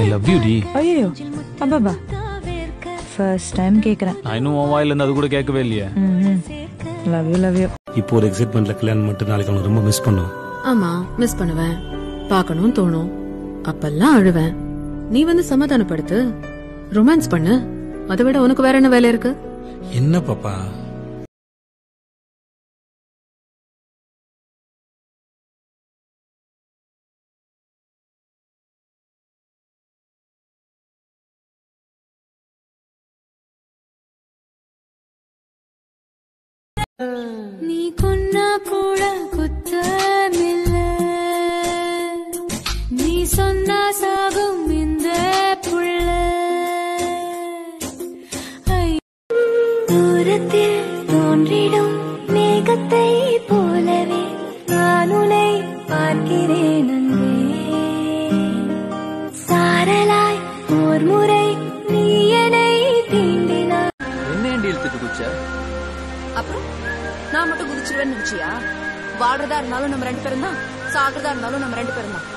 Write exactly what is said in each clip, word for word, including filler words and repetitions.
I love you D. ஐயோ அப்பா first time கேக்குறேன். நான் இன்னும் உன் வாயில இருந்து அது கூட கேட்கவே இல்லையே. Love you love you. இப்போ ஒரு எக்ஸைட்மெண்ட்ல கல்யாணம் மட்டும் நாளைக்கு அவனை ரொம்ப மிஸ் பண்ணும். ஆமா மிஸ் பண்ணுவேன், பார்க்கணும் தோணும், அப்பெல்லாம் அழுவேன். நீ வந்து சமாதானப்படுத்து, ரொமான்ஸ் பண்ணு. அதை விட உனக்கு வேற என்ன வேலை இருக்கு? என்ன பாப்பா நீ கொன்னா கூட குத்தமில்ல, நீ சொன்னா சாகும் இந்த புள்ள. தூரத்தில் தோன்றிடும் மேகத்தை போலவே நான் உன்னை பார்க்கிறேன் அன்பே. சாரலாய் ஓர் முறை நீ என்னை தீண்டினாய். என்ன இழுத்துட்டு குச்ச? அப்புறம் நான் மட்டும் குதிச்சிருவேன்னு நினைச்சியா? வாழ்றதா இருந்தாலும் நம்ம ரெண்டு பேரும் தான், சாகிறதா இருந்தாலும் நம்ம ரெண்டு பேரும் தான்.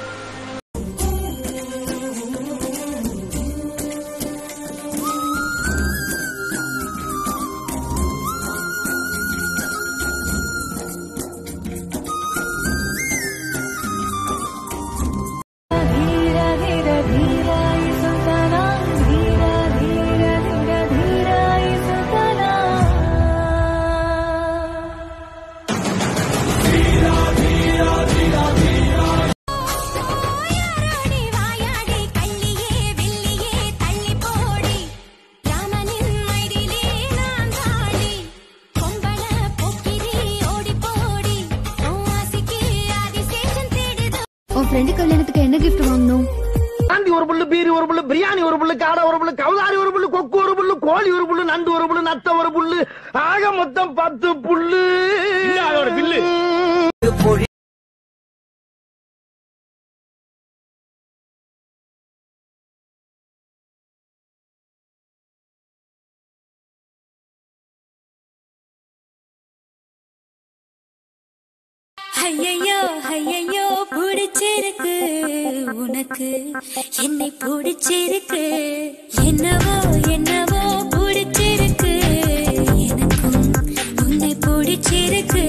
ஃப்ரெண்டு கல்யாணத்துக்கு என்ன கிஃப்ட் வாங்கணும்? ஆண்டி ஒரு புல்லு, பீரி ஒரு புல்லு, பிரியாணி ஒரு புல்லு, காடை ஒரு புல்லு, கவுதாரி ஒரு புல்லு, கொக்கு ஒரு புல்லு, கோழி ஒரு புல்லு, நண்டு ஒரு புல்லு, நத்த ஒரு புல்லு, ஆக மொத்தம் பத்து புல்லு. அதோட பில்லு ஐயையோ ஐயையோ பிடிச்சிருக்கு உனக்கு, என்னை பிடிச்சிருக்கு, என்னவோ என்னவோ பிடிச்சிருக்கு, எனக்கும் உன்னை பிடிச்சிருக்கு.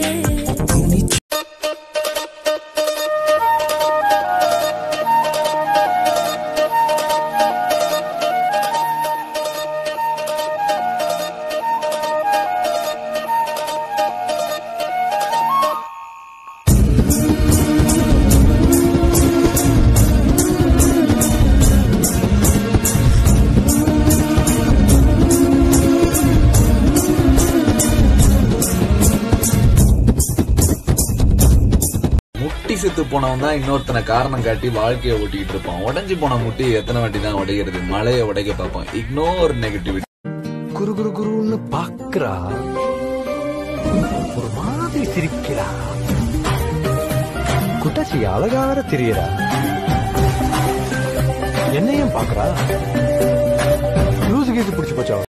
முட்டி செத்து போனவன் தான் இன்னொருத்தனை காரணம் காட்டி வாழ்க்கையை ஓட்டிட்டு இருப்பான். உடஞ்சி போன முட்டி எத்தனை வாட்டி தான் உடைகிறது? மழையை உடைக்க பார்ப்பான். Ignore negativity. குரு குரு குருன்னு பாக்குறா, ஒரு மாதிரி சிரிக்கிறா, குட்டச்சி அழகா வேற தெரியறா, என்னையும் பாக்குறா. லூசு கேட்டு பிடிச்சு போச்சா?